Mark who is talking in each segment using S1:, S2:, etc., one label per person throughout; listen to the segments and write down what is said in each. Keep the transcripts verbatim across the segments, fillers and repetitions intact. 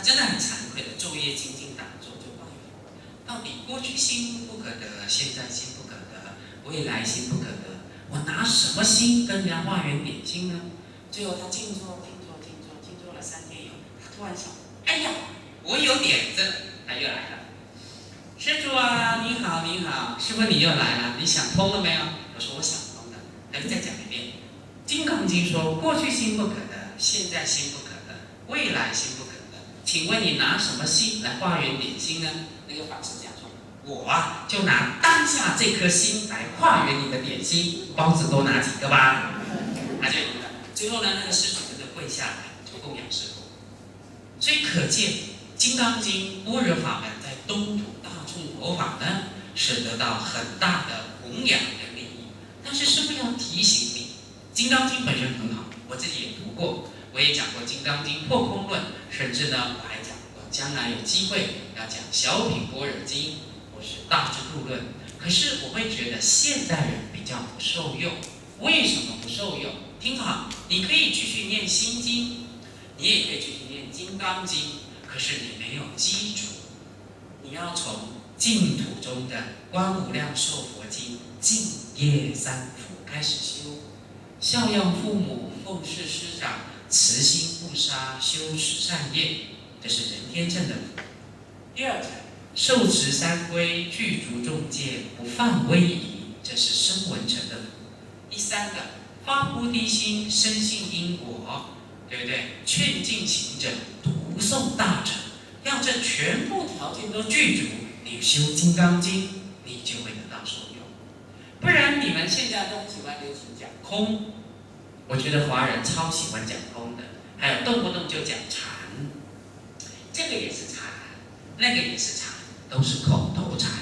S1: 真的很惭愧的，昼夜精进打坐就坏了。到底过去心不可得，现在心不可得，未来心不可得，我拿什么心跟人家化缘点心呢？最后他静坐，静坐，静坐，静坐了三天以后，他突然想，哎呀，我有点子，他又来了。施主啊，你好，你好，师父你又来了，你想通了没有？我说我想通了。他就再讲一遍，《金刚经》说，过去心不可得，现在心不可得，未来心不可得。请问你拿什么心来化缘点心呢？那个法师讲说，我啊，就拿当下这颗心来化缘你的点心，包子多拿几个吧。他就赢了。最后呢，那个施主真的跪下来，就供养师父。所以可见，《金刚经》般若法门在东土大乘佛法呢，是得到很大的弘扬跟利益。但是师父要提醒你，《金刚经》本身很好，我自己也读过，我也讲过《金刚经》破空论，甚至呢，我还讲过将来有机会要讲小品般若经或是大智度论。可是我会觉得现代人比较不受用，为什么不受用？听好，你可以继续念心经，你也可以继续念金刚经，可是你没有基础，你要从净土中的观无量寿佛经净业三福开始修，孝养父母，奉事师长，慈心不杀，修持善业，这是人天正的福。第二层，受持三规，具足众戒，不犯威仪，这是声闻乘的福。第三个，发菩提心，深信因果，对不对？劝进行者，读诵大乘，要这全部条件都具足，你修金刚经，你就会得到受用。不然你们现在都很喜欢流行讲空，我觉得华人超喜欢讲空的，还有动不动就讲禅，这个也是禅，那个也是禅，都是口头禅。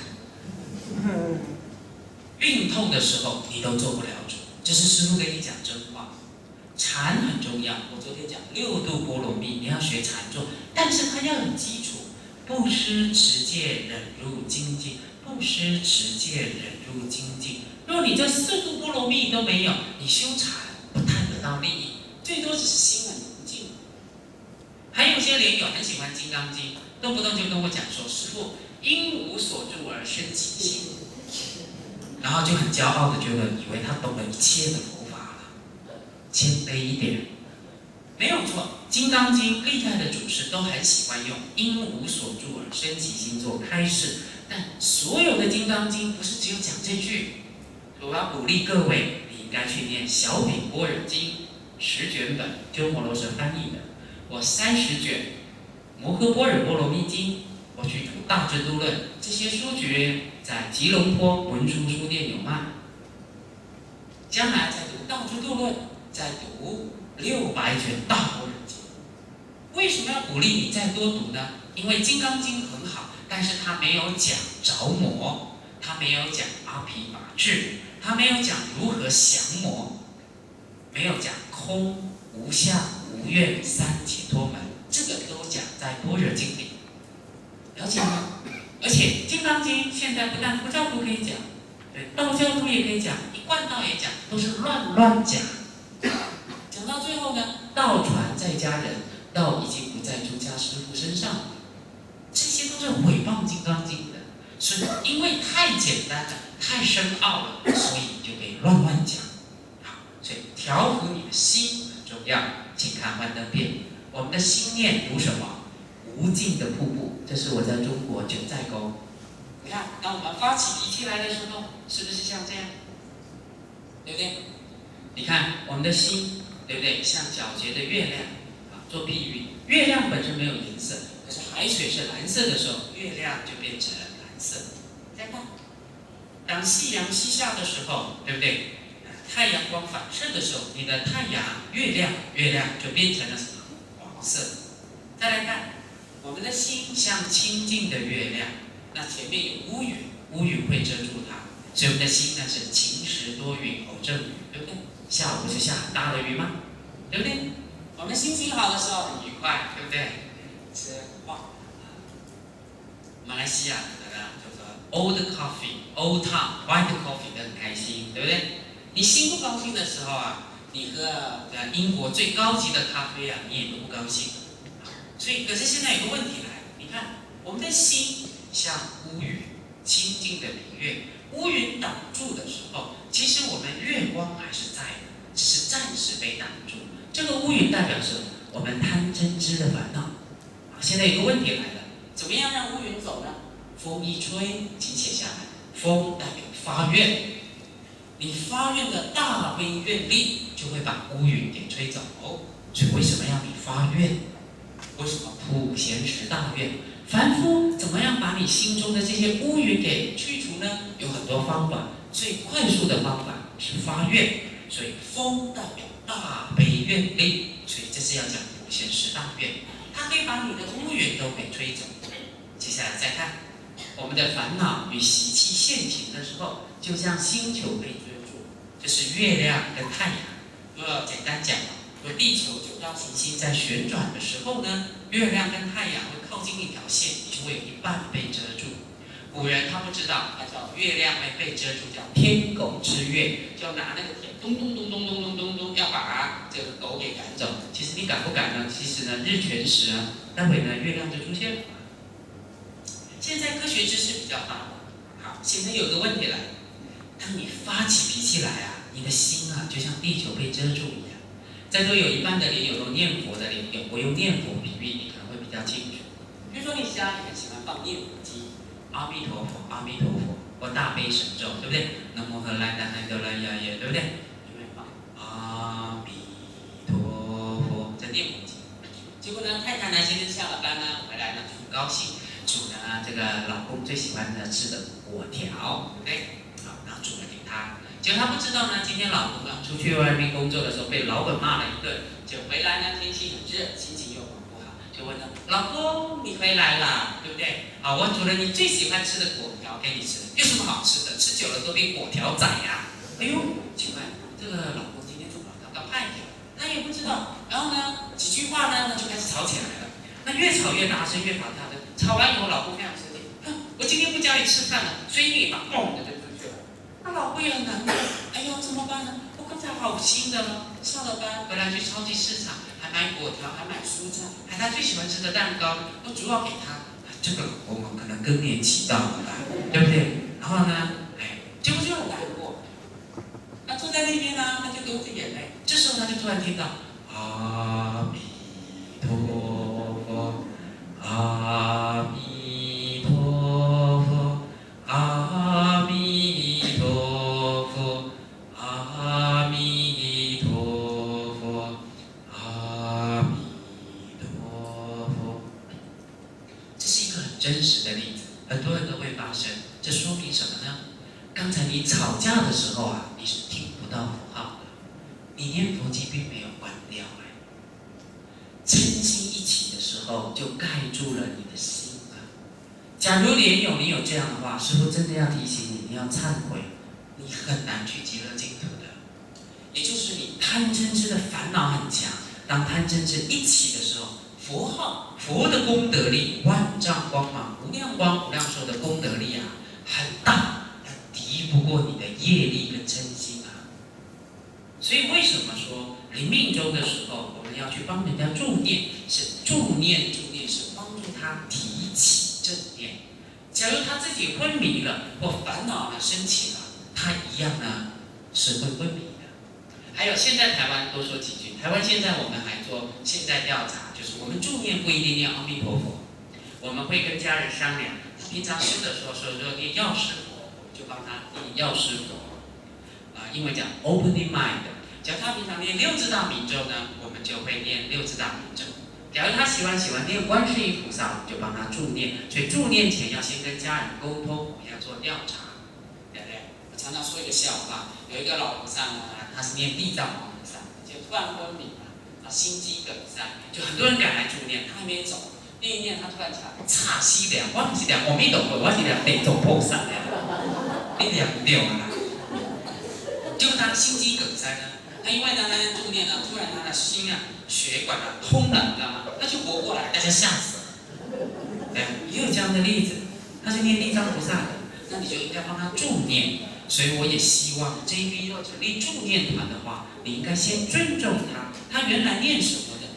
S1: 病痛的时候你都做不了主，这是师父跟你讲真话。禅很重要，我昨天讲六度波罗蜜，你要学禅坐，但是它要有基础，布施、持戒、忍辱、精进，布施、持戒、忍辱、精进。若你这四度波罗蜜都没有，你修禅不太得到利益，最多只是心很宁静。还有些莲友很喜欢《金刚经》，动不动就跟我讲说：“师父，因无所住而生起心。”然后就很骄傲的觉得，以为他懂了一切的佛法了。谦卑一点，没有错，《金刚经》历代的祖师都很喜欢用“因无所住而生起心”做开示，但所有的《金刚经》不是只有讲这句。我要鼓励各位，你应该去念小品般若经十卷本，鸠摩罗什翻译的。我三十卷摩诃般若波罗蜜经，我去读大智度论，这些书局在吉隆坡文殊书店有卖。将来再读大智度论，再读六百卷大般若经。为什么要鼓励你再多读呢？因为《金刚经》很好，但是它没有讲着魔，它没有讲阿毗法智，它没有讲如何降魔，没有讲空、无相、无愿三解脱门，这个都讲在般若经里，了解吗？而且《金刚经》现在不但佛教徒可以讲，对，道教徒也可以讲，一贯道也讲，都是乱乱讲。讲到最后呢，道传在家人，道已经不在出家师父身上了，这些都是毁谤《金刚经》的。所以因为太简单了，太深奥了，所以就可以乱乱讲。好，所以调伏你的心很重要。请看幻灯片，我们的心念如什么？无尽的瀑布。这是我在中国九寨沟。你看，当我们发起脾气来的时候，是不是像这样？对不对？你看我们的心，对不对？像皎洁的月亮啊，做比喻，月亮本身没有颜色，可是海水是蓝色的时候，月亮就变成蓝色。再看，当夕阳西下的时候，对不对？太阳光反射的时候，你的太阳、月亮、月亮就变成了什么？黄色。再来看，我们的心像清净的月亮，那前面有乌云，乌云会遮住它，所以我们的心呢是晴时多云偶阵雨，对不对？下午就下很大的雨嘛，对不对？我们心情好的时候很愉快，对不对？吃哇，马来西亚的呢叫做 Old Coffee、Old Town、White Coffee 都很开心，对不对？你心不高兴的时候啊，你喝英国最高级的咖啡啊，你也都不高兴。 所以，可是现在有个问题来了，你看我们的心像乌云，清净的明月，乌云挡住的时候，其实我们月光还是在的，只是暂时被挡住。这个乌云代表什么？我们贪嗔痴的烦恼。啊，现在有个问题来了，怎么样让乌云走呢？风一吹，请写下来。风代表发愿，你发愿的大悲愿力，就会把乌云给吹走。所以为什么要你发愿？为什么普贤十大愿？凡夫怎么样把你心中的这些乌云给去除呢？有很多方法，最快速的方法是发愿。所以风代表大悲愿力，所以这是要讲普贤十大愿，它可以把你的乌云都给吹走。接下来再看我们的烦恼与习气现前的时候，就像星球被遮住，就是月亮跟太阳。呃，简单讲，说地球九大行星在旋转的时候呢，月亮跟太阳会靠近一条线，你就会有一半被遮住。古人他不知道，他叫月亮被被遮住，叫天狗之月，就拿那个铁咚咚咚咚咚咚咚咚，要把这个狗给赶走。其实你赶不赶呢？其实呢，日全食啊，待会呢，月亮就出现了。现在科学知识比较发达，好，现在有个问题来，当你发起脾气来啊，你的心啊，就像地球被遮住一样。在座有一半的人有用念佛的灵友，我用念佛比喻，你可能会比较清楚。比如说你家里很喜欢放念佛机，阿弥陀佛，阿弥陀佛，或大悲神咒，对不对？南无荷兰南海哆啦呀耶，对不对？就会放阿弥陀佛，在念佛机。结果呢，太太呢，今天下了班呢，回来呢就很高兴，煮呢这个老公最喜欢的吃的果条，对不对？好，然后煮了给他。结果他不知道呢，今天老公呢出去外面工作的时候被老板骂了一顿，就回来呢天气很热，心情又很不好，就问他老公你回来啦，对不对？啊，我煮了你最喜欢吃的果条给你吃，有什么好吃的？吃久了都变果条仔呀、啊！哎呦，奇怪，这个老公今天怎么了？他刚派掉，他也不知道。然后呢，几句话呢，那就开始吵起来了。那越吵越大声，越吵大声。吵完以后，老公非常生气，哼，我今天不叫你吃饭了，追你吧，嘣的就出去了。那老婆也很难过，哎呦，怎么办呢？我刚才好心的了，下了班回来去超级市场，还买果条，还买蔬菜，还他最喜欢吃的蛋糕，都煮好给他。这个我们可能更年期到了吧，对不对？然后呢，哎，结果就很难过。他坐在那边呢，他就流着眼泪。这时候他就突然听到阿弥陀佛，阿弥陀佛，阿弥陀佛，阿弥陀佛，阿弥陀佛。这是一个很真实的例子，很多人都会发生。这说明什么呢？刚才你吵架的时候啊，你是听不到佛号的，你念佛机并没有关掉哎。嗔心一起的时候，就盖住了你的心啊。假如莲友你有这样的话，师父真的要提醒你，你要忏悔，你很难去极乐净土的。也就是你贪嗔痴的烦恼很强，当贪嗔痴一起的时候，佛号佛的功德力，万丈光芒、无量光、无量寿的功德力啊，很大，它敌不过你的业力跟嗔心啊。所以为什么说临命终的时候，我们要去帮人家助念？是助念，助念是帮助他提起正念。假如他自己昏迷了，或烦恼呢升起了，他一样呢是会昏迷的。还有现在台湾多说几句，台湾现在我们还做现在调查，就是我们助念不一定念阿弥陀佛，我们会跟家人商量，他平常修的时候说说念药师佛，我们就帮他念药师佛。啊，英文讲 opening mind。假如他平常念六字大明咒呢，我们就会念六字大明咒。假如他喜欢喜欢念观世音菩萨，我们就帮他助念。所以助念前要先跟家人沟通，我们要做调查，对不对？我常常说一个笑话，有一个老和尚呢，他是念地藏王菩萨，就突然昏迷了，啊，心肌梗塞，就很多人赶来助念，他还没走，念一念，他突然起来，差西凉，我不是凉阿弥陀佛，我是凉地藏菩萨呀，你凉不掉啊？结果他心肌梗塞呢？他因为呢，他在助念呢，突然他的心啊、血管啊通了，你知道吗？他就活过来，大家吓死了。哎，也有这样的例子，他是念地藏菩萨的，那你就应该帮他助念。所以我也希望 J B 要成立助念团的话，你应该先尊重他，他原来念什么的，你帮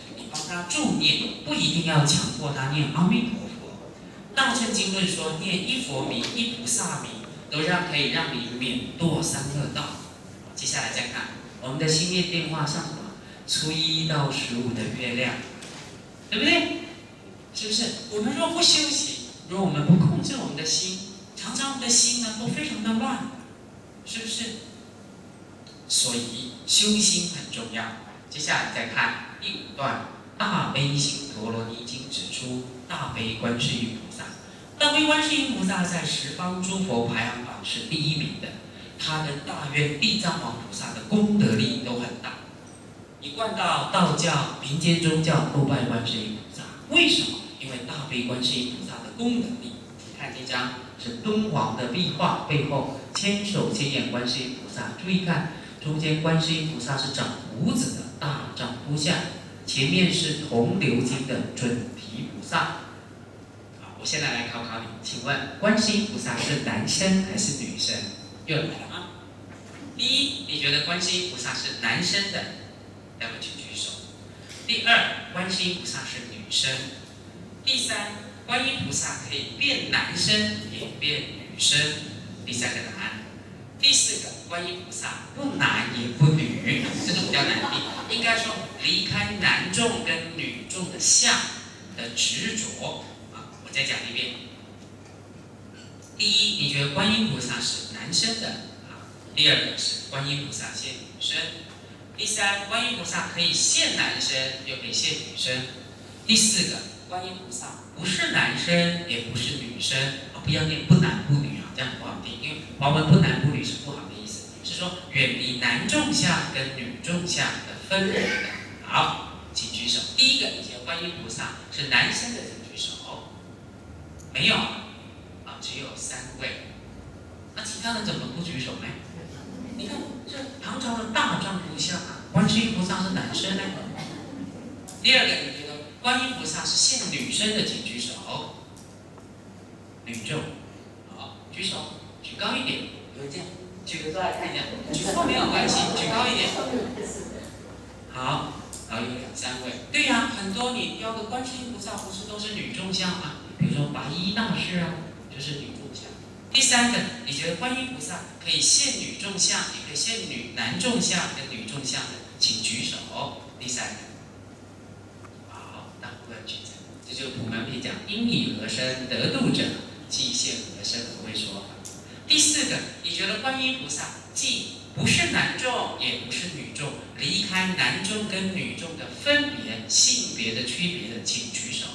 S1: 是要助念，不一定要强迫他念阿弥陀佛。大乘经论说，念一佛名、一菩萨名，都让可以让你免堕三恶道。接下来再看我们的心念电话上什么？初一到十五的月亮，对不对？是不是？我们若不修行，如果我们不控制我们的心，常常我们的心呢都非常的乱，是不是？所以修心很重要。接下来再看第五段，大悲心陀罗尼经指出，大悲观世音菩萨，大悲观世音菩萨在十方诸佛排行榜是第一名的，他跟大愿地藏王菩萨的功德力都很大。一贯到道教、民间宗教都拜观世音菩萨，为什么？因为大悲观世音菩萨的功德力。你看这张是敦煌的壁画，背后千手千眼观世音菩萨，注意看。中间观世音菩萨是长胡子的大丈夫像，前面是铜鎏金的准提菩萨。好，我现在来考考你，请问观世音菩萨是男生还是女生？又来了啊！第一，你觉得观世音菩萨是男生的，要不请举手。第二，观世音菩萨是女生。第三，观音菩萨可以变男生也变女生。第三个答案。第四个，观音菩萨不男也不女，这个比较难定。应该说离开男众跟女众的相的执着啊。我再讲一遍。第一，你觉得观音菩萨是男生的啊？第二个是观音菩萨现女生。第三，观音菩萨可以现男生，又可以现女生。第四个，观音菩萨不是男生，也不是女生啊，不要念不男不女啊，这样不好听。因为华文不男不女是不好的意思，是说远离男众相跟女众相的分别的。好，请举手。第一个，你觉得观音菩萨是男生的，请举手。没有啊，只有三位。那其他人怎么不举手呢？你看这唐朝的大丈夫像啊，观世音菩萨是男生呢。第二个，你觉得观音菩萨是现女生的，请举手。女众，好，举手，举高一点，有人这样，举个出来看一下，举错没有关系，举高一点。好，然后有两三位，对呀、啊，很多你雕个观世音菩萨不是都是女众像吗？比如说白衣大士啊，就是女众像。第三个，你觉得观音菩萨可以现女众像，也可以现女男众像跟女众像的，请举手。第三个，好，大部分举手。这就是普门品讲因以何生得度者，即现何生何谓说法。第四个，你觉得观音菩萨既不是男众，也不是女众，离开男众跟女众的分别、性别的区别的，请举手。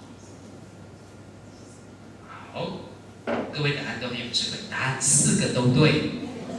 S1: 好，各位答案都很有智慧，答案四个都对。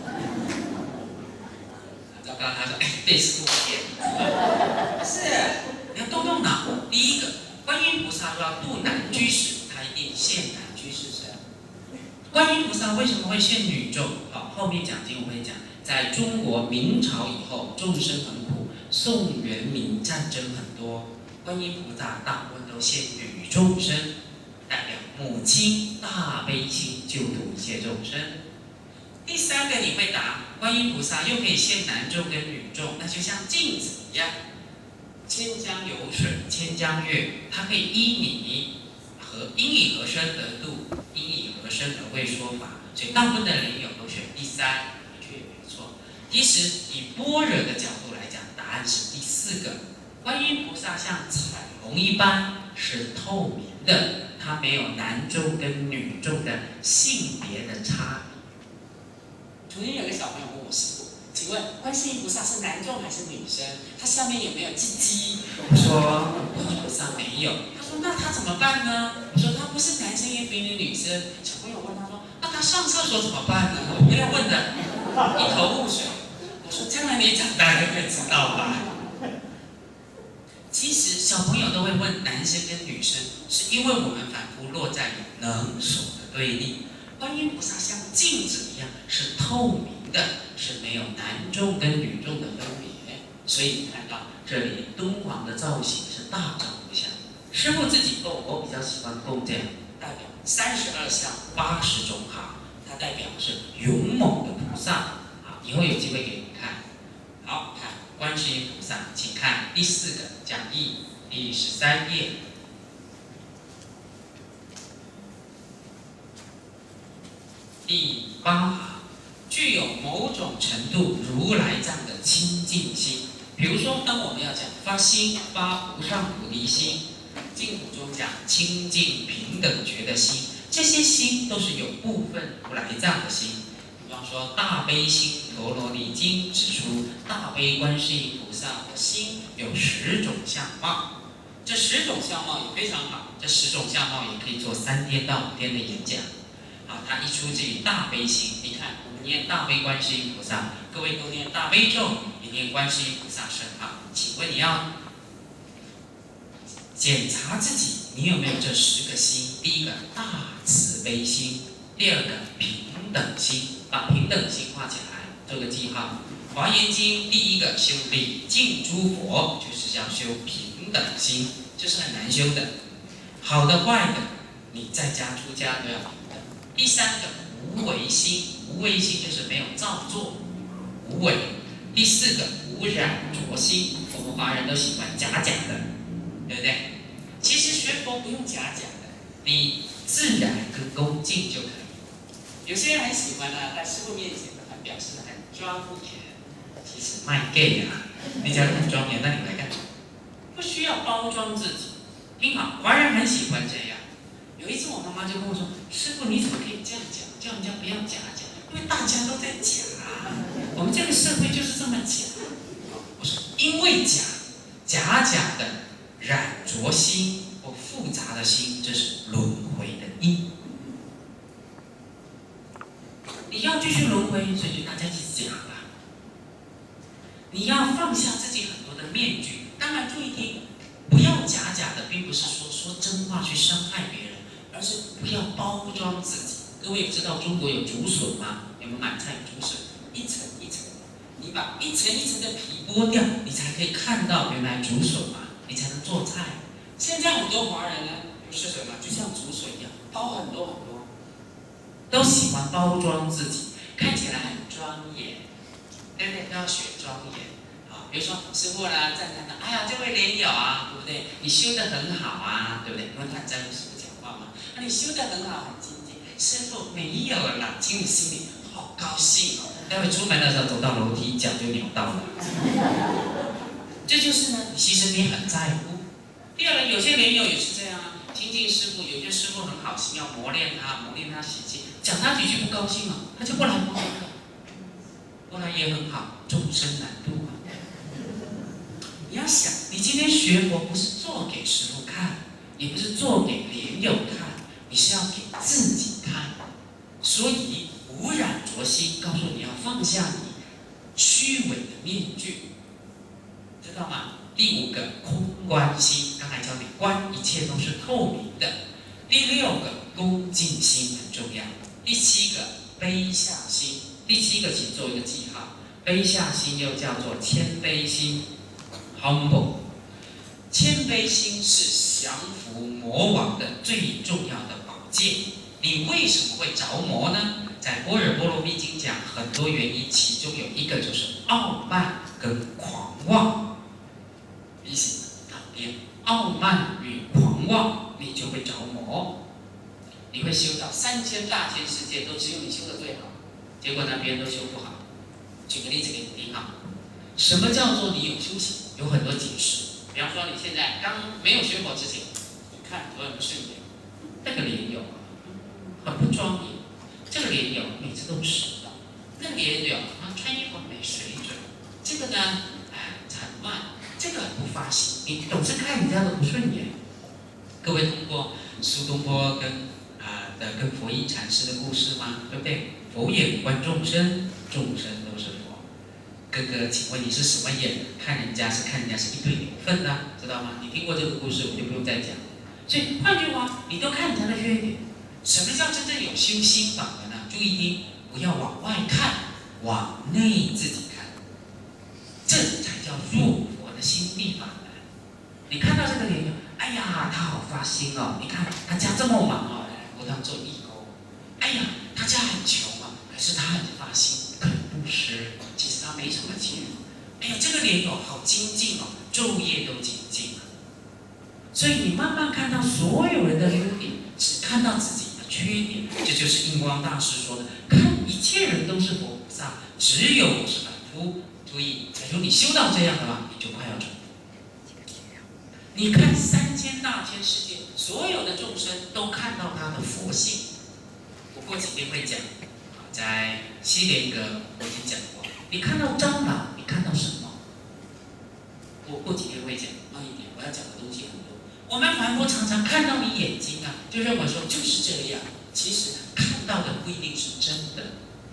S1: 糟糕，他说：“哎，对，是我变。”是，你要动动脑。第一个，观音菩萨要度男居士，他一定现男居士身。观音菩萨为什么会现女众？好，后面讲经我会讲，在中国明朝以后，众生很苦，宋元明战争很多，观音菩萨大部分都现女众身，代表母亲大悲心救度一切众生。第三个你会答，观音菩萨又可以现男众跟女众，那就像镜子一样，千江有水千江月，它可以依你和因以何生得度，因以何生而会说法。所以大部分的人有都选第三，的确也没错。其实以般若的角度来讲，答案是第四个。观音菩萨像彩虹一般是透明的，它没有男众跟女众的性别的差别。昨天有个小朋友问我师父，请问观世音菩萨是男众还是女生？他下面有没有鸡鸡？我说观音菩萨没有。他说那他怎么办呢？我说他不是男生也比你女生。小朋友问他说，那他上厕所怎么办呢？我被他问的一头雾水。我说将来你长大就会知道吧。其实小朋友都会问男生跟女生，是因为我们反复落在能所的对立。观音菩萨像镜子一样是透明的，是没有男众跟女众的分别。所以你看到这里敦煌的造型是大丈夫像，师父自己供，我比较喜欢供这样，代表三十二相八十种好，它代表是勇猛的菩萨。好，以后有机会给你看。好，看观世音菩萨，请看第四个讲义， 第十三页。第八行，具有某种程度如来藏的清净心。比如说，当我们要讲发心，发无上菩提心，净土中讲清净平等觉的心，这些心都是有部分如来藏的心。比方说，《大悲心陀罗尼经》指出，大悲观世音菩萨的心有十种相貌，这十种相貌也非常好，这十种相貌也可以做三天到五天的演讲。好，它一出自于大悲心。你看，我们念大悲观世音菩萨，各位都念大悲咒，你念观世音菩萨圣号。请问你要检查自己，你有没有这十个心？第一个大慈悲心，第二个平等心，把平等心画起来，做个记号。华严经第一个修礼敬诸佛，就是要修平等心，这是很难修的。好的坏的，你在家出家都要平等。第三个无为心，无为心就是没有造作，无为。第四个无染着心，我们华人都喜欢假假的，对不对？其实学佛不用假假的，你自然跟恭敬就可以。有些人很喜欢呢，在师父面前很表示很庄严，其实卖 gay 啊，你假如很庄严，那你来干什么？不需要包装自己。听好，华人很喜欢这样。有一次我妈妈就跟我说：“师父，你怎么可以这样讲？叫人家不要假假，因为大家都在假，我们这个社会就是这么假。”我说：“因为假，假假的染着心或复杂的心，这是轮回的因。你要继续轮回，所以就大家一起讲吧。你要放下自己很多的面具，当然注意听，不要假假的，并不是说说真话去伤害别人。”而是不要包装自己。各位知道中国有竹笋吗？有没有买菜竹笋？一层一层，你把一层一层的皮剥掉，你才可以看到原来竹笋嘛，你才能做菜。现在很多华人呢，就是什么，就像竹笋一样，包很多很多，都喜欢包装自己，看起来很庄严，对不对？都要学庄严。啊，比如说师父啦赞叹他，哎呀，这位莲友啊，对不对？你修得很好啊，对不对？因为他很在乎师父讲话嘛。那你修得很好，很精进。师父没有啦，其实你心里好高兴哦。待会出门的时候走到楼梯，脚就扭到了。这就是呢，其实你很在乎。第二个，有些莲友也是这样啊，亲近师父，有些师父很好心，要磨练他，磨练他习气，讲他几句不高兴了，他就不来磨练了。不来也很好，众生难度啊。你要想，你今天学佛不是做给师父看，也不是做给莲友看，你是要给自己看。所以无染着心，告诉你要放下你虚伪的面具，知道吗？第五个空观心，刚才教你观，一切都是透明的。第六个恭敬心很重要。第七个悲下心，第七个请做一个记号。悲下心又叫做谦卑心 ，humble。谦卑心是降服魔王的最重要的宝剑。你为什么会着魔呢？在《般若波罗蜜经》讲很多原因，其中有一个就是傲慢跟狂妄。比起旁边，傲慢与狂妄，你就会着魔。你会修到三千大千世界，都只有你修的最好，结果呢，别人都修不好。举个例子给你听啊，什么叫做你有修行？有很多解释。比方说，你现在刚没有学佛之前，你看很多人不顺眼，那个莲友很不庄严，这个莲友每次都迟到，那个莲友啊穿衣服没水准，这个呢，哎很慢，这个很不发心，你总是看人家都不顺眼。各位听过苏东坡跟啊、呃、的跟佛印禅师的故事吗？对不对？佛眼观众生，众生都是佛。哥哥，请问你是什么眼？看人家是看人家是一堆牛粪的，知道吗？你听过这个故事，我就不用再讲。所以换句话，你都看人家的缺点。什么叫真正有修心法的呢？注意听，不要往外看，往内自己看，这才叫入佛的心地法门。你看到这个莲友，哎呀，他好发心哦！你看他家这么忙哦，来佛堂做义工。哎呀，他家很穷啊，可是他很发心，肯布施。其实他没什么钱。哎呀，这个莲友好精进哦，昼夜都精进啊。 所以你慢慢看到所有人的优点，只看到自己的缺点，这就是印光大师说的：看一切人都是佛菩萨，只有我是凡夫。注意，假如你修到这样的话，你就快要成。你看三千大千世界，所有的众生都看到他的佛性。我过几天会讲，在西莲阁我已经讲过。你看到蟑螂，你看到什么？我过几天会讲，慢一点，我要讲的东西很多。我们凡夫常常看到你眼睛啊，就认为说就是这样，其实看到的不一定是真的。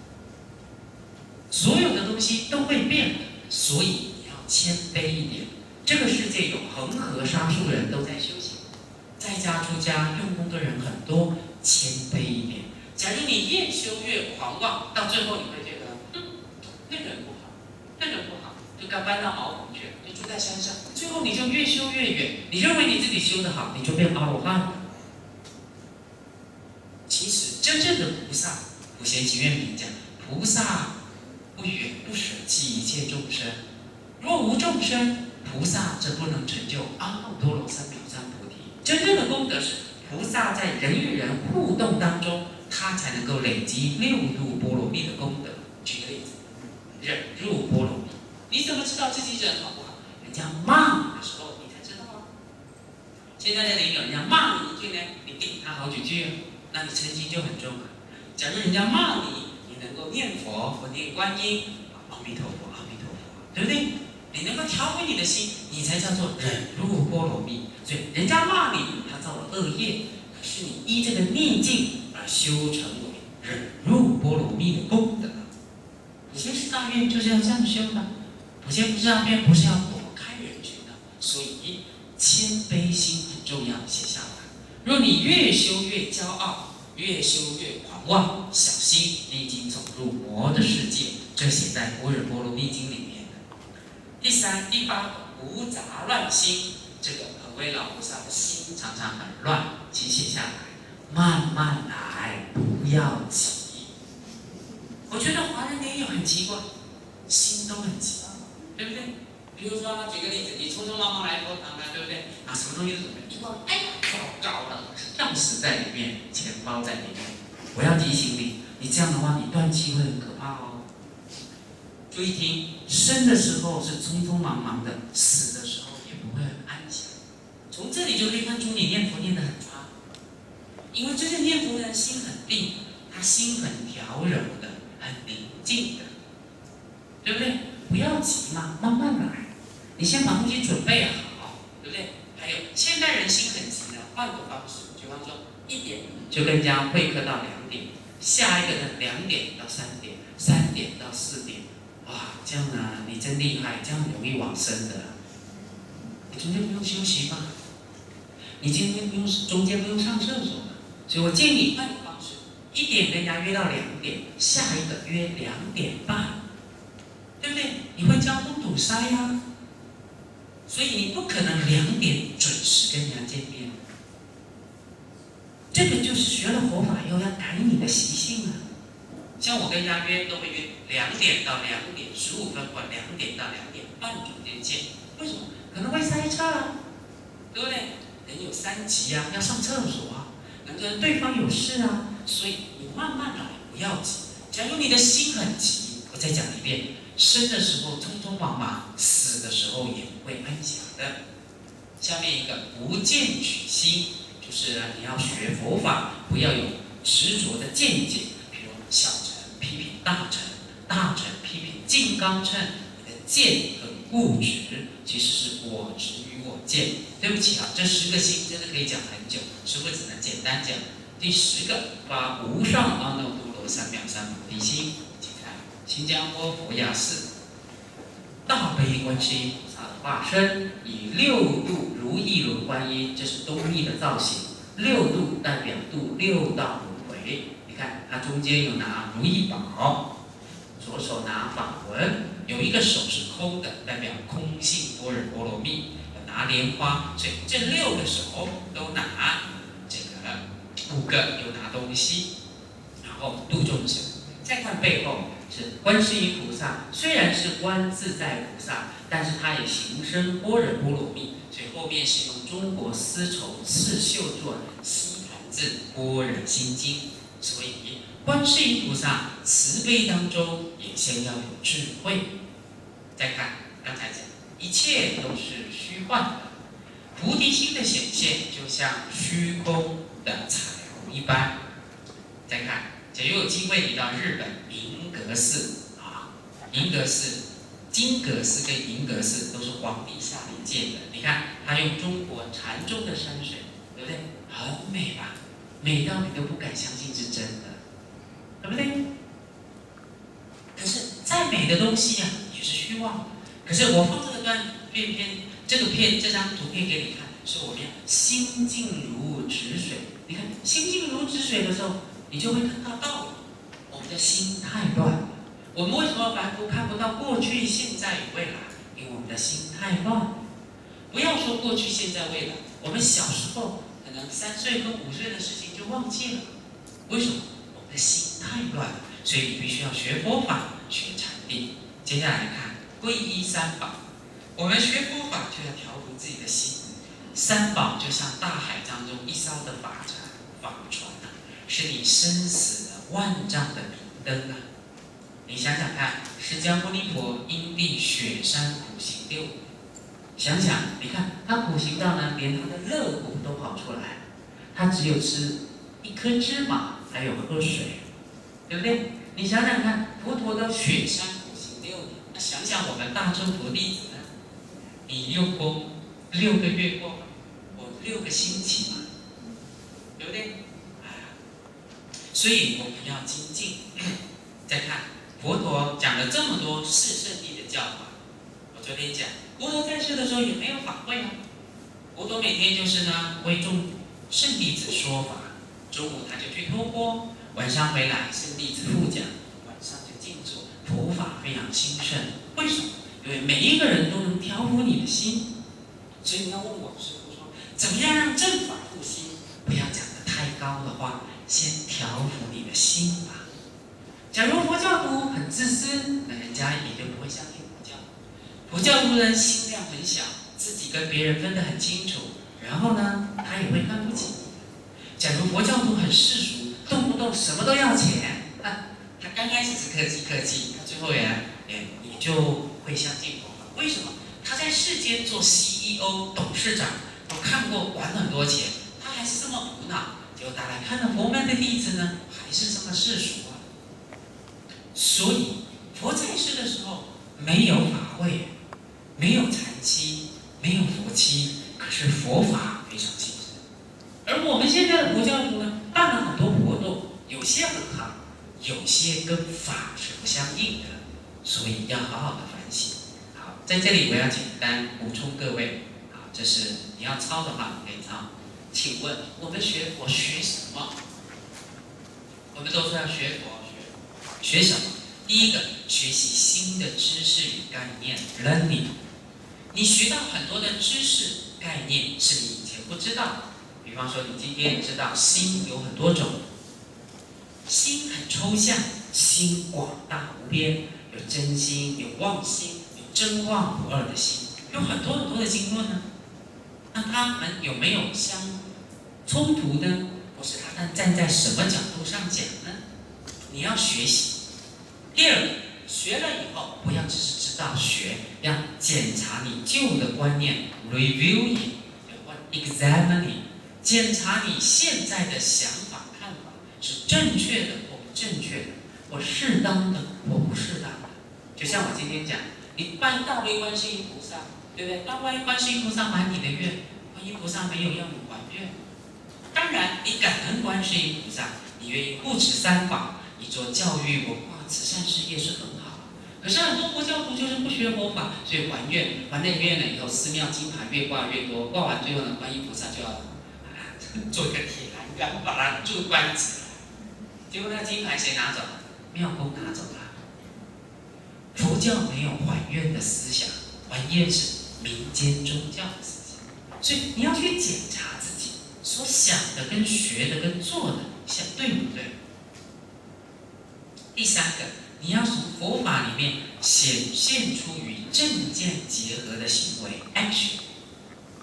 S1: 所有的东西都会变的，所以你要谦卑一点。这个世界有恒河沙数人都在修行，在家出家用功的人很多，谦卑一点。假如你越修越狂妄，到最后你会觉得，嗯，那人不好，那人不好，就该搬到茅棚去，就住在山上。最后你就越修越远，你认为你自己修得好，你就变阿罗汉了。其实真正的菩萨，普贤行愿品讲，菩萨不远不舍弃一切众生，若无众生，菩萨则不能成就阿耨多罗三藐三菩提。真正的功德是菩萨在人与人互动当中，他才能够累积六度波罗蜜的功德。举个例子，忍辱波罗蜜，你怎么知道自己忍好不好？人家骂你的时候，你才知道啊。现在的人有人家骂你一句呢，你顶他好几句，那你嗔心就很重了。假如人家骂你，你能够念佛或念观音，阿弥陀佛，阿弥陀佛，对不对？你能够调回你的心，你才叫做忍辱波罗蜜。所以人家骂你，他造了恶业，可是你依这个逆境而修成为忍辱波罗蜜的功德。普贤菩萨愿就是要这样修的，普贤菩萨愿不是要躲开人群的，所以谦卑心很重要，写下来。若你越修越骄傲，越修越狂妄，小心你已经走入魔的世界。这写在《般若波罗蜜经》里面。第三、第八个无杂乱心，这个可谓老菩萨的心常常很乱，请写下来，慢慢来，不要急。我觉得华人也有很奇怪，心都很急，对不对？比如说，举个例子，你匆匆忙忙来佛堂了，对不对？啊，什么东西都准备，一逛，哎呀，糟糕了，钥匙在里面，钱包在里面。我要提醒你，你这样的话，你断气会很可怕哦。注意听，生的时候是匆匆忙忙的，死的时候也不会很安详。从这里就可以看出你念佛念得很差，因为真正念佛的人心很定，他心很调柔的，很宁静的，对不对？不要急嘛，慢慢来。你先把东西准备好，对不对？还有现代人心很急呢，换个方式，比方说一点就跟人家会客到两点，下一个呢两点到三点，三点到四点。哇，这样呢，你真厉害，这样容易往生的。你中间不用休息吗？你今天不用中间不用上厕所吗？所以我建议换个方式，一点跟人家约到两点，下一个约两点半，对不对？你会交通堵塞啊，所以你不可能两点准时跟人家见面。这个就是学了佛法又要改你的习性啊。像我跟人家约都会约两点到两点十五分，或两点到两点半中间见。为什么？可能会塞车啊，对不对？人有三急啊，要上厕所啊，能跟对方有事啊，所以你慢慢来，不要急。假如你的心很急，我再讲一遍：生的时候匆匆忙忙，死的时候也不会安详的。下面一个不见取心，就是你要学佛法，不要有执着的见解。小乘批评大乘，大乘批评金刚乘，你的见很固执，其实是我执与我见。对不起啊，这十个心真的可以讲很久，师父只能简单讲。第十个，发无上阿耨多罗三藐三菩提心。请看新加坡佛雅寺，大悲观世音菩萨的化身，以六度如意轮观音，这是东密的造型。六度代表度六道轮回。你看，它中间有拿如意宝，左手拿法轮，有一个手是空的，代表空性般若波罗蜜；有拿莲花，所以这六个手都拿这个，五个有拿东西，然后度众生。再看背后是观世音菩萨，虽然是观自在菩萨，但是他也行深般若波罗蜜， 所以后面是用中国丝绸刺绣作西坛字《般若心经》。所以观世音菩萨慈悲当中，也先要有智慧。再看刚才讲，一切都是虚幻的，菩提心的显现就像虚空的彩虹一般。再看，假如有机会你到日本银阁寺啊，银阁寺、金阁寺跟银阁寺都是皇帝下面建的。你看，它用中国禅宗的山水，对不对？很美吧？美到你都不敢相信是真的，对不对？可是再美的东西呀、啊，也是虚妄的。可是我放这个段片片，这个片这张图片给你看，是我们要心静如止水。你看，心静如止水的时候，你就会看到道理。我们的心太乱了。我们为什么凡夫看不到过去、现在与未来？因为我们的心太乱了。不要说过去、现在、未来，我们小时候可能三岁跟五岁的事情就忘记了。为什么？我们的心太乱了。所以你必须要学佛法，学禅定。接下来看皈依三宝。我们学佛法就要调伏自己的心。三宝就像大海当中一艘的法船，法船啊，是你生死的万丈的明灯啊。你想想看，释迦牟尼佛因地雪山苦行六年，想想，你看他苦行到呢，连他的肋骨都跑出来，他只有吃一颗芝麻，还有喝水，对不对？你想想看，佛陀都雪山苦行六年，那想想我们大众佛弟子呢？你用功六个月过，我六个星期嘛，对不对？所以我们要精进。再看佛陀讲了这么多四圣谛的教法，我昨天讲，佛陀在世的时候也没有法会啊。佛陀每天就是呢为众圣弟子说法，中午他就去托钵，晚上回来圣弟子复讲，晚上就静坐，佛法非常兴盛。为什么？因为每一个人都能调伏你的心。所以你要问我师父说，怎么样让正法复兴？不要讲得太高的话，先调伏你的心吧。假如佛教徒很自私，那人家也就不会相信佛教。佛教徒人心量很小，自己跟别人分得很清楚，然后呢，他也会看不起你。假如佛教徒很世俗，动不动什么都要钱，啊，他刚开始是客气客气，他最后也也也就会相信佛法。为什么？他在世间做 C E O、董事长，都看过管很多钱，他还是这么苦恼。结果大家看到佛门的弟子呢，还是这么世俗啊。所以佛在世的时候没有法会，没有禅期，没有佛期，可是佛法非常兴盛。而我们现在的佛教徒呢，办了很多活动，有些很好，有些跟法是不相应的，所以要好好的反省。好，在这里我要简单补充各位，好，这是你要抄的话，你可以抄。请问我们学佛学什么？我们都说要学佛，学学什么？第一个，学习新的知识与概念 ，learning。你学到很多的知识概念是你以前不知道的。比方说，你今天知道心有很多种，心很抽象，心广大无边，有真心，有妄心，有真妄不二的心，有很多很多的经论呢。那他们有没有相冲突呢？或是他们站在什么角度上讲呢？你要学习。第二个，学了以后不要只是知道学，要检查你旧的观念 ，reviewing， examining， 检查你现在的想法看法是正确的或不正确的，或适当的或不适当的。就像我今天讲，你拜大悲观世音菩萨，对不对？大悲观世音菩萨还你的愿，观音菩萨没有要你还愿。当然，你感恩观世音菩萨，你愿意护持三法，你做教育文化慈善事业是很好。可是很多佛教徒就是不学佛法，所以还愿，还了愿了以后，寺庙金牌越挂越多，挂完最后呢，观音菩萨就要、啊、做一个铁栏杆把它住关起来。结果那个金牌谁拿走？庙公拿走了。佛教没有还愿的思想，还愿是民间宗教的思想，所以你要去检查自己所想的跟学的跟做的想对不对。第三个，你要从佛法里面显现出与正见结合的行为 action。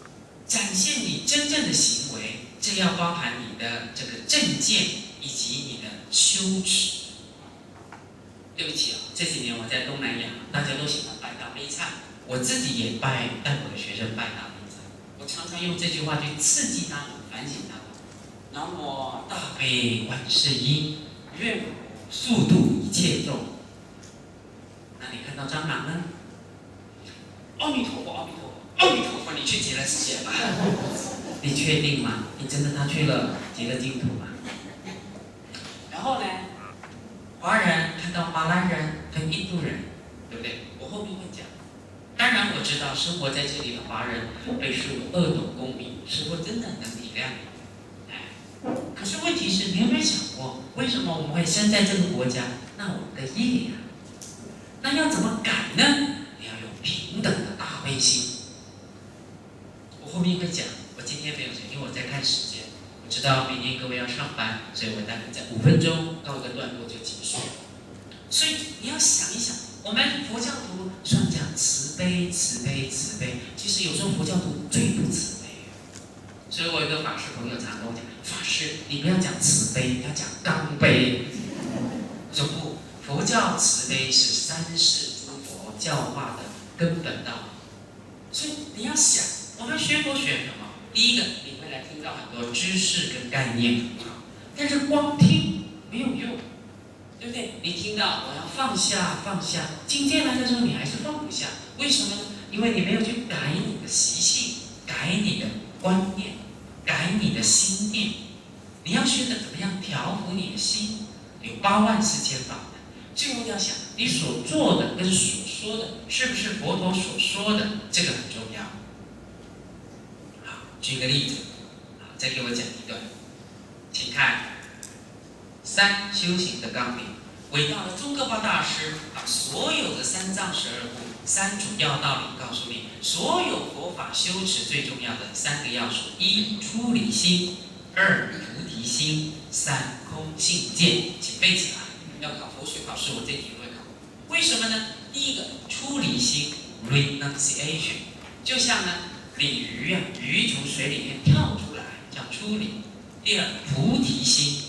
S1: 展现你真正的行为，这要包含你的这个正见以及你的羞耻。对不起啊，这几年我在东南亚，大家都喜欢拜大悲忏，我自己也拜，带我的学生拜大悲忏。我常常用这句话去刺激他们，反省他们。南无大悲观世音，愿我速度一切众。那你看到蟑螂呢？阿弥陀佛，阿弥陀佛，阿弥陀佛，你去极乐世界吧。你确定吗？你真的他去了极乐净土吗？然后呢，华人看到马来人跟印度人，对不对？我后面会讲。当然我知道生活在这里的华人被视为恶斗公民，师父真的能体谅你。哎，可是问题是，你有没有想过，为什么我们会生在这个国家？那我们的业呀、啊，那要怎么改呢？你要有平等的大悲心。我后面会讲，我今天没有讲，因为我在看时间。我知道明天各位要上班，所以我大概在五分钟告一个段落就结束。所以你要想一想，我们佛教徒虽然讲慈悲、慈悲、慈悲，其实有时候佛教徒最不慈悲。所以我有个法师朋友常跟我讲，法师你不要讲慈悲，你要讲刚悲。我说不，佛教慈悲是三世诸佛教化的根本道理。所以你要想，我们学佛学什么？第一个，你会来听到很多知识跟概念，但是光听没有用，对不对？你听到我要放下放下，今天来的时候你还是放不下，为什么呢？因为你没有去改你的习性，改你的观念，改你的心念。你要学的怎么样调伏你的心，有八万四千法门。最后要想，你所做的跟所说的是不是佛陀所说的，这个很重要。好，举个例子，好，再给我讲一段，请看三修行的纲领。伟大的宗喀巴大师把所有的三藏十二部、三主要道理告诉你，所有佛法修持最重要的三个要素：一、出离心；二、菩提心；三、空性见。请背起来。要考佛学考试，我这题会考。为什么呢？第一个，出离心 （renunciation）， 就像呢鲤鱼啊，鱼从水里面跳出来，叫出离。第二，菩提心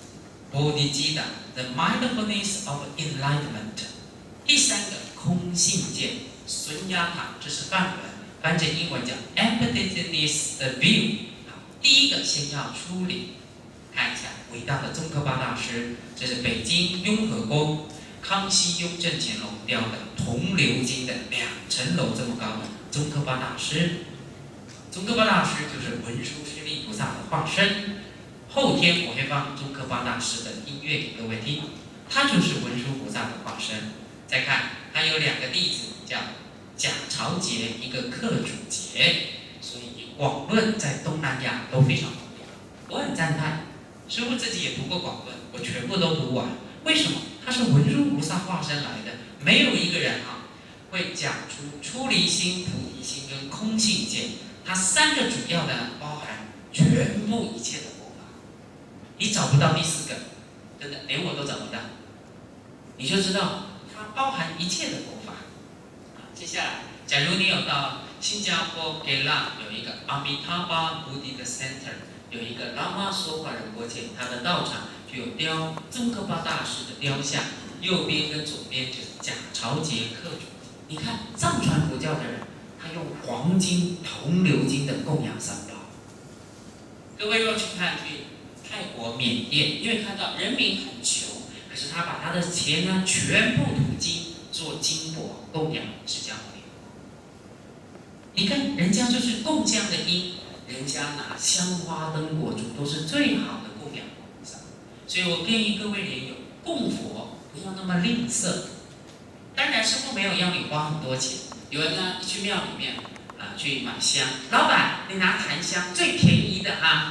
S1: （bodhicitta）。The mindfulness of enlightenment。第三个空性见，孙亚塔，这是梵文，翻成英文讲 emptiness the view。好，第一个先要出离，看一下伟大的宗喀巴大师，这是北京雍和宫康熙、雍正、乾隆雕的铜鎏金的两层楼这么高的宗喀巴大师。宗喀巴大师就是文殊师利菩萨的化身。后天我会放宗喀巴大师的音乐给各位听，他就是文殊菩萨的化身。再看，他有两个弟子，叫贾朝杰，一个克主杰，所以广论在东南亚都非常重要。我很赞叹，师父自己也读过广论，我全部都读完。为什么？他是文殊菩萨化身来的，没有一个人啊会讲出出离心、菩提心跟空性见，它三个主要的包含全部一切的。你找不到第四个，真的连我都找不到，你就知道它包含一切的佛法。接下来，假如你有到新加坡给拉有一个阿弥陀巴菩提的 center， 有一个拉玛梭巴仁波切，他的道场就有雕宗喀巴大师的雕像，右边跟左边就是贾朝杰克主。你看藏传佛教的人，他用黄金、铜鎏金的供养三宝。各位若去看去。泰国、缅甸，因为看到人民很穷，可是他把他的钱呢全部土金做金箔供养释迦牟尼。你看人家就是供这样的因，人家拿香花灯果烛都是最好的供养菩萨。所以我建议各位莲友供佛不要那么吝啬。当然师父没有要你花很多钱，有人呢去庙里面啊去买香，老板你拿檀香最便宜的啊。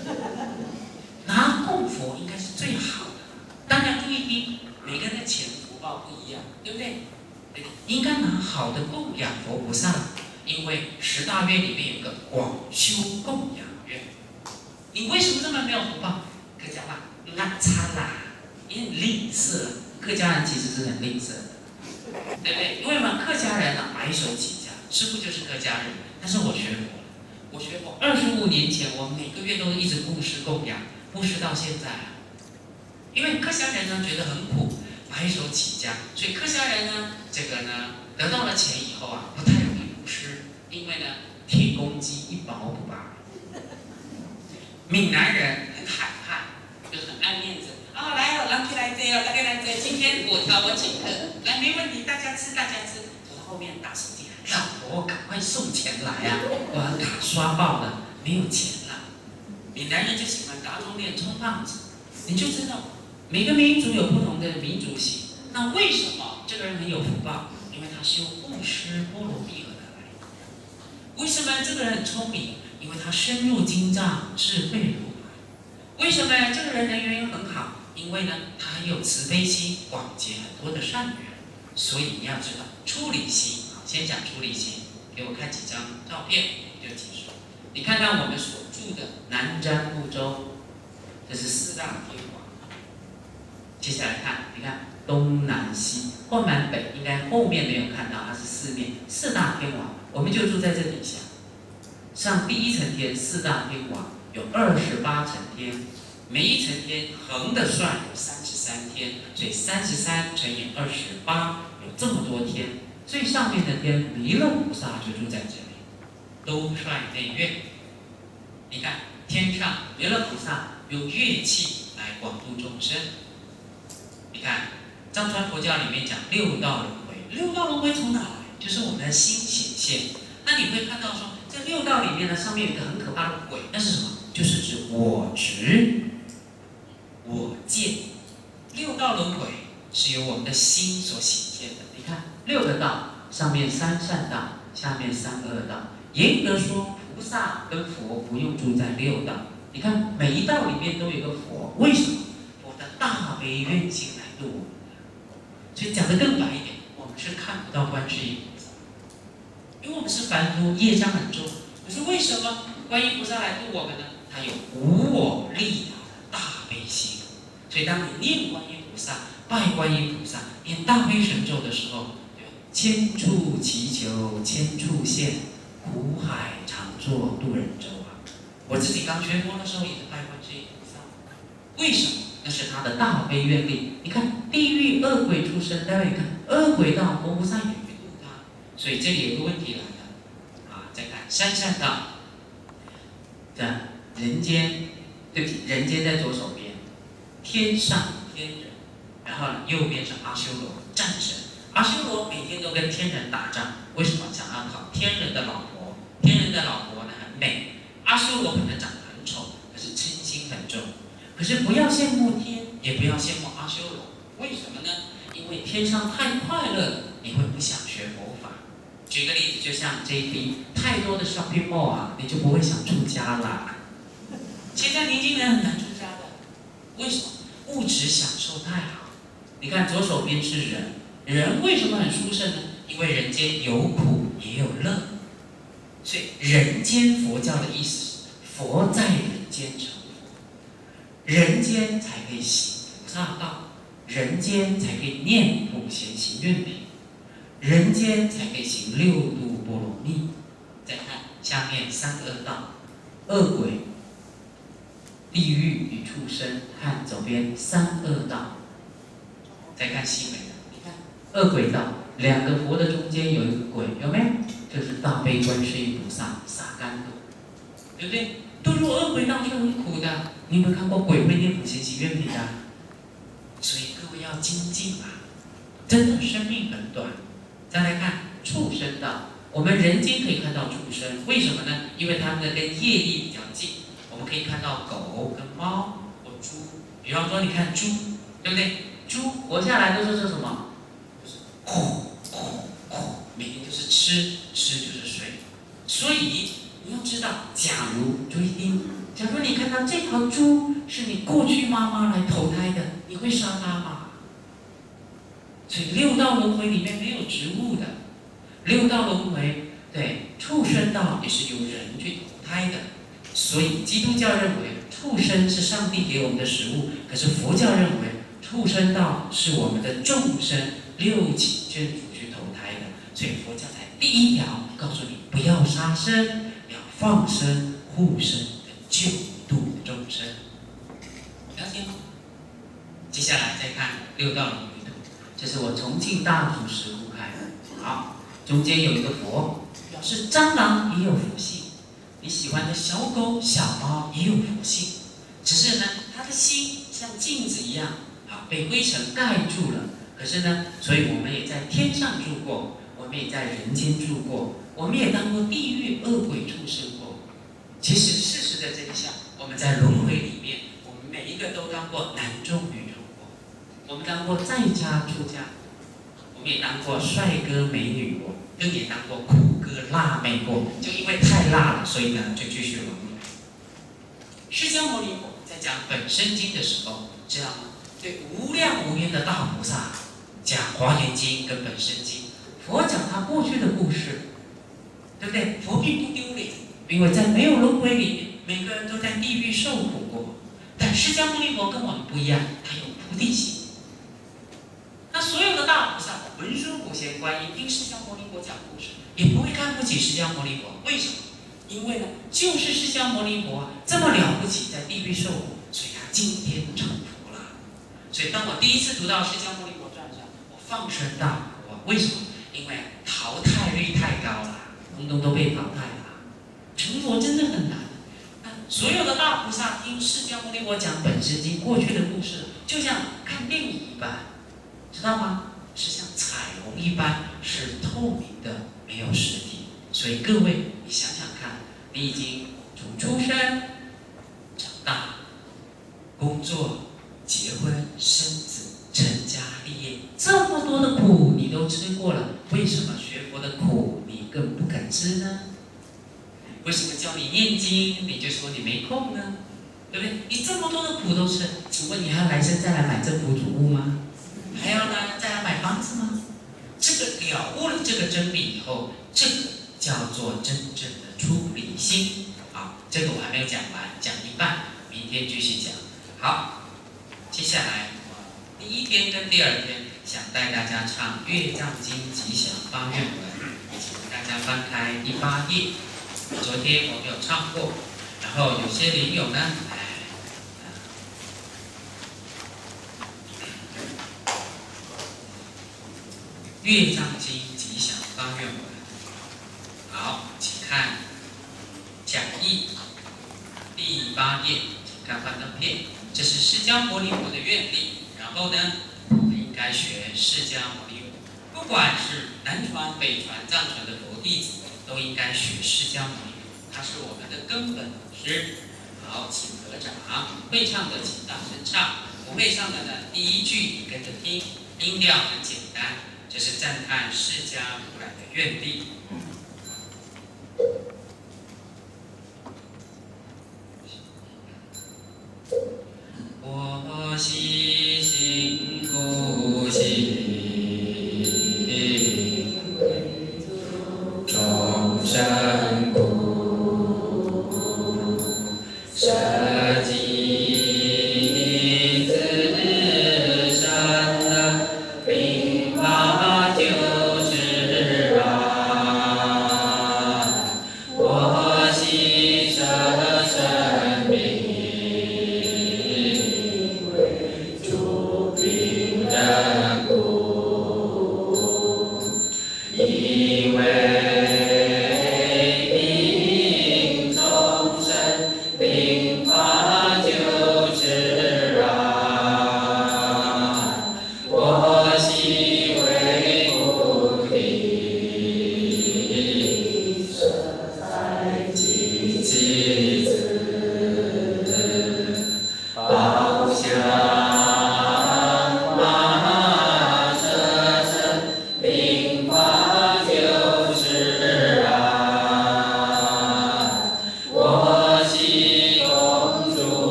S1: 拿供佛应该是最好的，当然不一定，每个人的钱福报不一样，对不对？应该拿好的供养佛菩萨，因为十大愿里面有个广修供养愿。你为什么这么没有福报？客家话，那差啦，因为吝啬。客家人其实是很吝啬的，对不对？因为我们客家人啊白手起家，师父就是客家人，但是我学佛了， 我学佛二十五年前，我每个月都一直布施供养，布施到现在啊。因为客家人呢觉得很苦，白手起家，所以客家人呢，这个呢得到了钱以后啊，不太容易布施，因为呢铁公鸡一毛不拔。闽南人很海派，就很爱面子啊、哦，来哦，来来这哦，大家来这，今天我挑我请客，来没问题，大家吃大家吃。走到后面大手机，老婆赶快送钱来啊，我的卡刷爆了，没有钱了。闽南人就喜欢打肿脸充胖子，你就知道。每个民族有不同的民族性，那为什么这个人很有福报？因为他修布施波罗蜜而得来。为什么这个人很聪明？因为他深入经藏，智慧如海。为什么这个人人缘又很好？因为呢，他很有慈悲心，广结很多的善缘。所以你要知道出离心。先讲出离心，给我看几张照片就结束。你看到我们所住的南瞻部洲，这是四大天王。接下来看，你看东南西或南北，应该后面没有看到，它是四面四大天王，我们就住在这底下。上第一层天，四大天王有二十八层天，每一层天横的算有三十三天，所以三十三乘以二十八，有这么多天。最上面的天，弥勒菩萨就住在这里，兜率内院。你看天上弥勒菩萨用乐器来广度众生。你看，藏传佛教里面讲六道轮回，六道轮回从哪来？就是我们的心显现。那你会看到说，这六道里面呢，上面有一个很可怕的鬼，那是什么？就是指我执、我见。六道轮回是由我们的心所显现的。你看，六个道，上面三善道，下面三恶道。严格说，菩萨跟佛不用住在六道。你看，每一道里面都有一个佛，为什么？佛的大悲愿心来度我们的。所以讲得更白一点，我们是看不到观世音菩萨，因为我们是凡夫，业障很重。可是为什么观音菩萨来度我们呢？他有无我利他的大悲心。所以当你念观音菩萨、拜观音菩萨、念大悲神咒的时候，千处祈求千处现，苦海常作渡人舟啊！我自己刚学佛的时候也是拜观世音菩萨，为什么？那是他的大悲愿力。你看，地狱恶鬼出生，待会看恶鬼道，佛菩萨也去度他。所以这里有个问题来了啊！再看三善道，这人间，对不起，人间在左手边，天上天人，然后右边是阿修罗战神。阿修罗每天都跟天人打仗，为什么？想要讨天人的老婆。天人的老婆呢很美，阿修罗可能长得很丑，可是嗔心很重。可是不要羡慕天，也不要羡慕阿修罗，为什么呢？因为天上太快乐，你会不想学佛法。举个例子，就像 J B 太多的 shopping mall 啊，你就不会想出家啦。现在年轻人很难出家的，为什么？物质享受太好。你看左手边是人，人为什么很殊胜呢？因为人间有苦也有乐，所以人间佛教的意思是佛在人间成佛，人间才可以行菩萨道，人间才可以念普贤行愿品，人间才可以行六度波罗蜜。再看下面三恶道，恶鬼、地狱与畜生，和左边三恶道。再看西北的，你看恶鬼道，两个佛的中间有一个鬼，有没有？就是大悲观世音菩萨撒甘露，对不对？堕入恶鬼道是很苦的。你有没有看过鬼会念普贤行愿品的？所以各位要精进啊！真的生命很短。再来看畜生道，我们人间可以看到畜生，为什么呢？因为他们的跟业力比较近，我们可以看到狗跟猫或猪。比方说，你看猪，对不对？猪活下来都是说什么？就是吼吼吼，每天就是吃，吃就是睡。所以你要知道，假如注意听，假如你看到这条猪是你过去妈妈来投胎的，你会杀它吗？所以六道轮回里面没有植物的，六道轮回对畜生道也是由人去投胎的。所以基督教认为畜生是上帝给我们的食物，可是佛教认为畜生道是我们的众生六起眷属去投胎的。所以佛教才第一条告诉你不要杀生，要放生、护生的救度众生。了解吗？接下来再看六道轮回图，这是我重庆大祖石窟开的。好，中间有一个佛，表示蟑螂也有佛性，你喜欢的小狗、小猫也有佛性，只是呢，它的心像镜子一样，啊，被灰尘盖住了。可是呢，所以我们也在天上住过，我们也在人间住过，我们也当过地狱恶鬼畜生过。其实事实的真相，我们在轮回里面，我们每一个都当过男中女中过，我们当过在家出家，我们也当过帅哥美女过，更也当过苦哥辣妹过。就因为太辣了，所以呢就继续轮回。释迦牟尼佛在讲本生经的时候，知道吗？对无量无边的大菩萨讲《华严经》跟《本生经》，佛讲他过去的故事，对不对？佛并不丢脸，因为在没有轮回里面，每个人都在地狱受苦过。但释迦牟尼佛跟我们不一样，他有菩提心。那所有的大菩萨，文殊普贤观音听释迦牟尼佛讲故事，也不会看不起释迦牟尼佛。为什么？因为呢，就是释迦牟尼佛啊，这么了不起，在地狱受苦，所以他今天成佛了。所以当我第一次读到《释迦牟尼佛传》上，我放声大哭啊！为什么？因为淘汰率太高了，通通都被淘汰了。成佛真的很难。那所有的大菩萨听释迦牟尼佛讲本生经过去的故事，就像看电影一般，知道吗？是像彩虹一般，是透明的，没有实体。所以各位，你想想看，你已经从出生、长大、工作、结婚、生子、成家立业，这么多的苦你都吃过了，为什么学佛的苦你更不肯吃呢？为什么叫你念经你就说你没空呢？对不对？你这么多的苦都吃，请问你还要来生再来买政府主屋吗？还要呢再来买房子吗？这个了悟了这个真理以后，这个叫做真正的出离心。好，这个我还没有讲完，讲一半，明天继续讲。好，接下来我第一天跟第二天想带大家唱《月藏经吉祥发愿文》，请大家翻开第八页。昨天我们有唱过，然后有些灵友呢，哎，《月藏经吉祥发愿文》。好，请看讲义第八页，请看幻灯片。这是释迦牟尼佛的愿力。然后呢，我们应该学释迦牟尼佛，不管是南传、北传、藏传的佛弟子，都应该学释迦牟尼佛，他是我们的根本老师。好，请合掌，会唱的请大声唱，不会唱的呢，第一句你跟着听，音调很简单，这是赞叹释迦如来的愿力。我悉心不息，众生苦，舍己自身，明法就是法。我悉舍生命，诸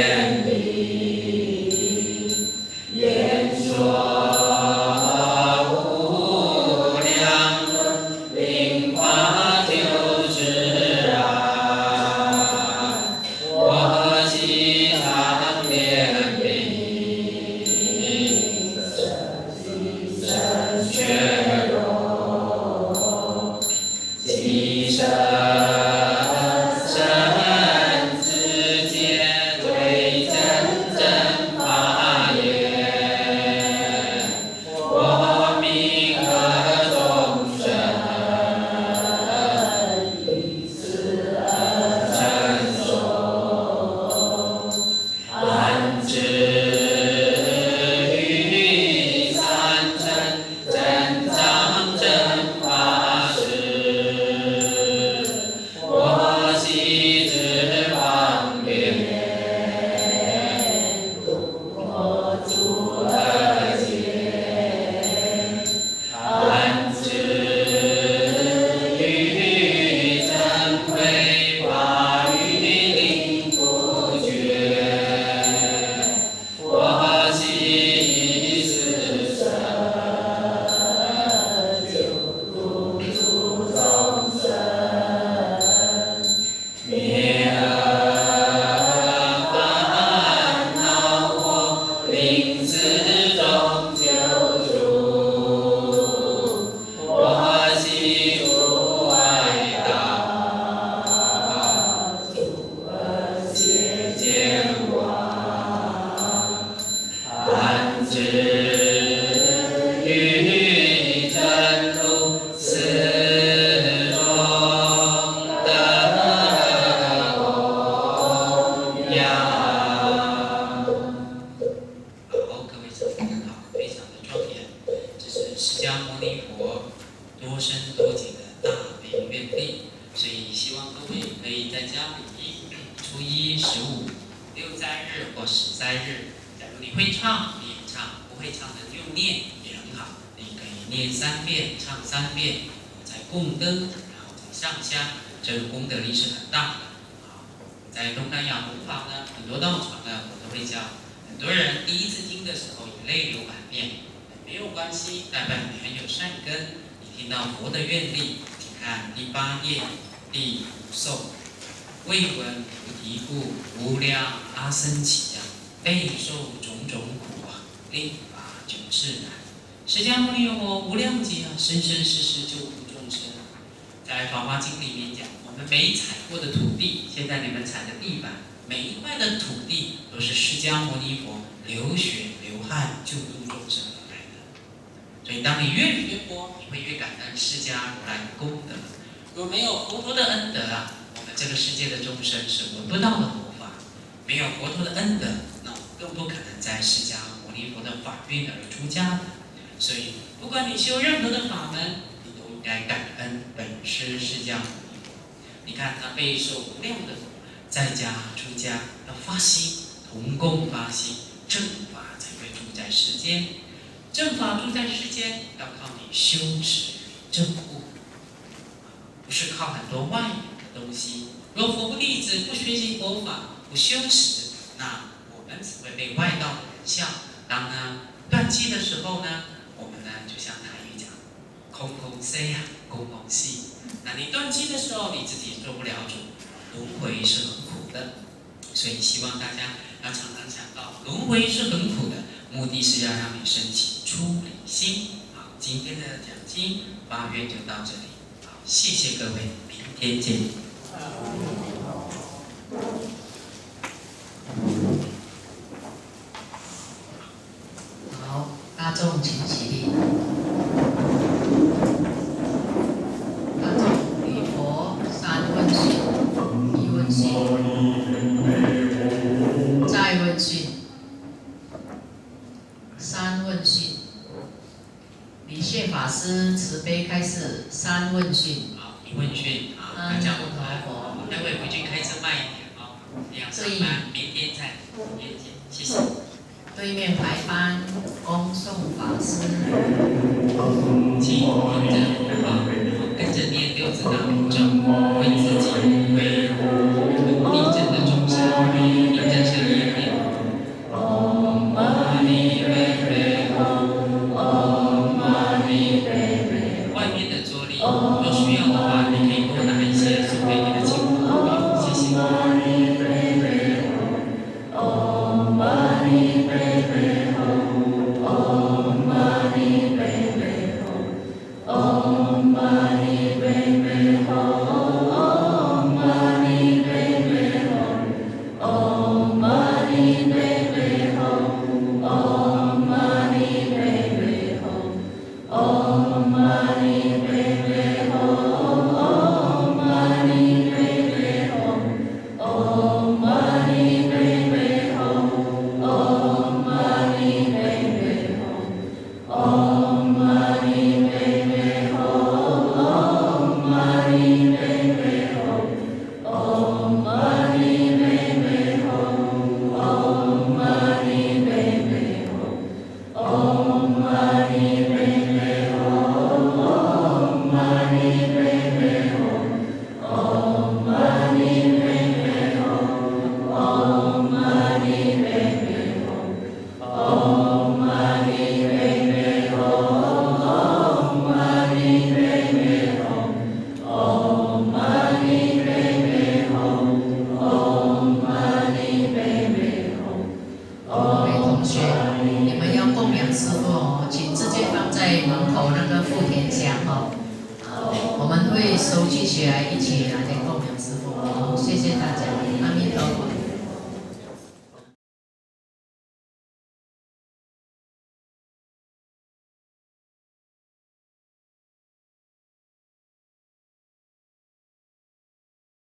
S1: 遍礼，言说。
S2: 对面排班恭送法师，
S1: 请跟着啊，跟着念六字大明咒，为自己为地震的众生，凭着这一念。
S2: 收集起来，一起来供养师父。好，谢谢大家。